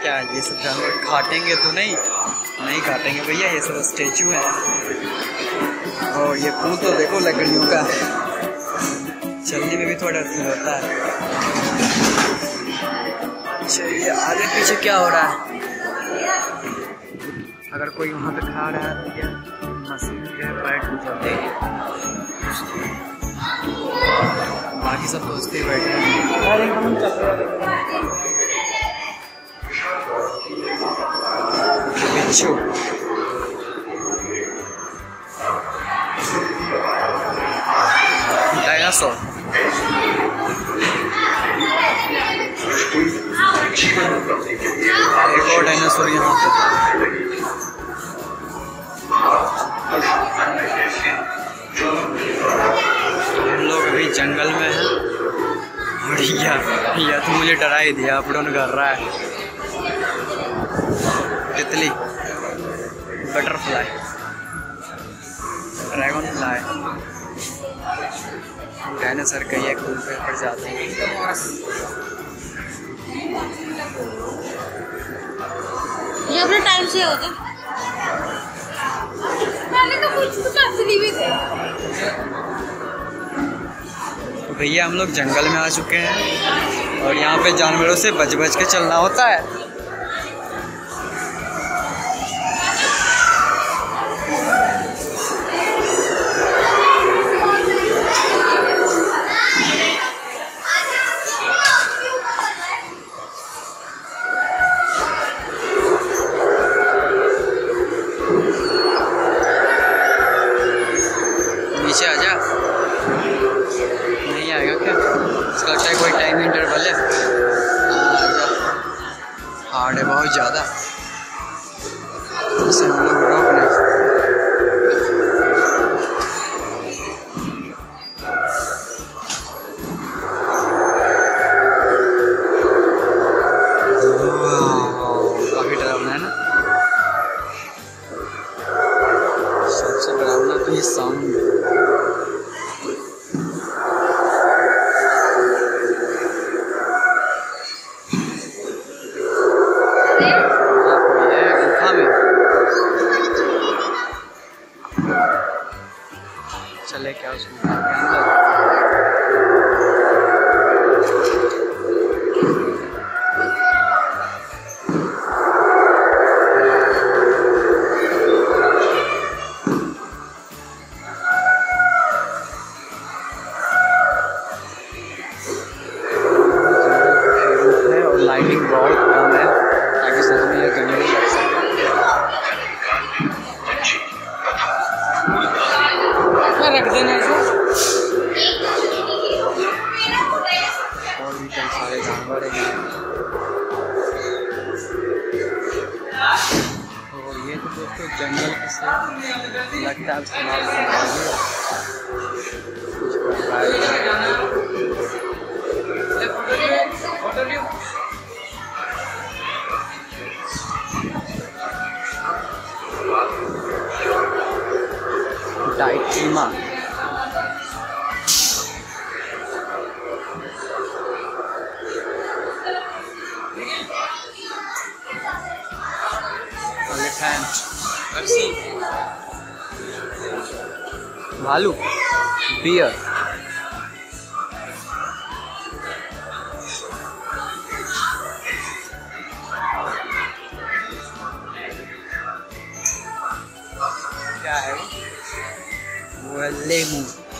क्या ये सब जानवर काटेंगे तो नहीं? नहीं काटेंगे भैया, ये सब स्टेचू है। और ये पुल तो देखो लकड़ियों का, चलने में भी थोड़ा डर फील होता है। चलिए आगे पीछे क्या हो रहा है, अगर कोई वहाँ पे खा रहा है तो क्या मशीन के बैठ जाते हैं, बाकी सब दोस्त ही बैठे हैं। बिच्छू डायनासोर, एक और डायनासोर यहाँ पे। हम लोग अभी जंगल में हैं और यह तो मुझे डरा ही दिया, अपलोड कर रहा है। तितली, बटरफ्लाई, ड्रैगन फ्लाई, डायनासोर का ये फूल पे पड़ जाते हैं। ये अपने टाइम से होता पहले तो कुछ असली भी थे। तो भैया हम लोग जंगल में आ चुके हैं और यहाँ पे जानवरों से बच बच के चलना होता है। नीचे आ जा, नहीं आएगा क्या? इसका लगता है कोई टाइम इंटरवल है। हार्ड है बहुत ज़्यादा, इसे हम लोग रोक नहीं। काफ़ी डरावना है ना, सबसे डरावना तो ये साउंड। चले क्या उसमें और लाइटिंग बहुत कम है ताकि सच में ये जंगल लग सके। रख देना इसे। और भी कई सारे जानवर हैं और ये तो दोस्तों जंगल से लगता है इस्तेमाल डाइट्रीमा, एलिफेंट, भालू, बियर, क्या है वो है लेमू,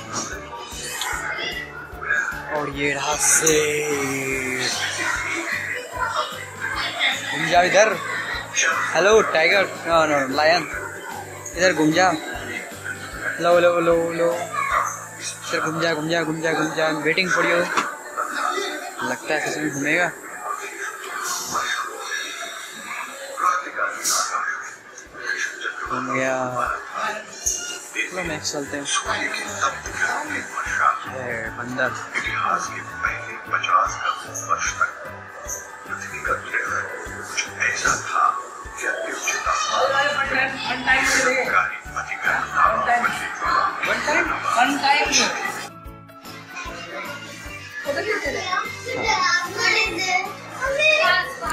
और ये रहा शेर। घूम जाओ इधर, hello tiger, no no lion, इधर घूम जा, लो लो लो लो, इधर घूम जा घूम जा घूम जा घूम जा, वेटिंग फॉर यू। लगता है किसी में घूमेगा। घूम गया, चलो नेक्स्ट चलते हैं। बंदर, इतिहास के पहले 50 वर्ष तक पृथ्वी का ग्रह कुछ ऐसा था कि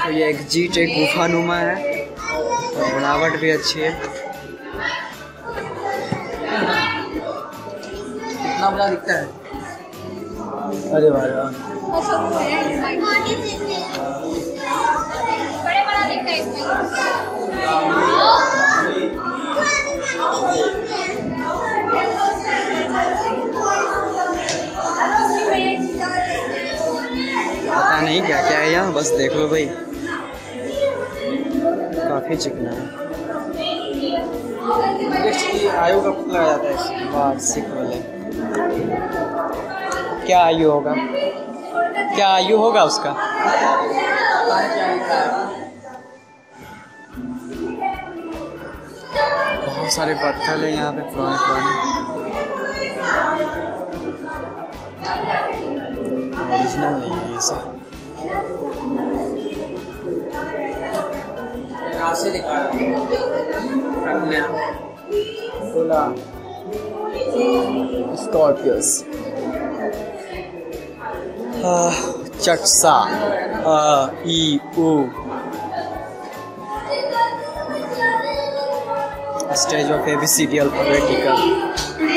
तो ये एग्जिट एक गुफानुमा है और बनावट भी अच्छी है। कितना बड़ा दिखता है। अरे वाह बड़े बड़ा दिखता है इसमें। पता नहीं क्या क्या है यहाँ, बस देख लो भाई, काफी चिकना है। आयु का पुतला जाता है वार्षिक वाले। क्या आयु होगा, क्या आयु होगा उसका? बहुत सारे पत्थर है यहाँ पे पुराने पुराने। ओरिजिनल नहीं है ये सब। से दिखा स्कॉर्पियस चटसा ई ऊ स्टेज ऑफ एबीसीडी अल्फाबेटिकल।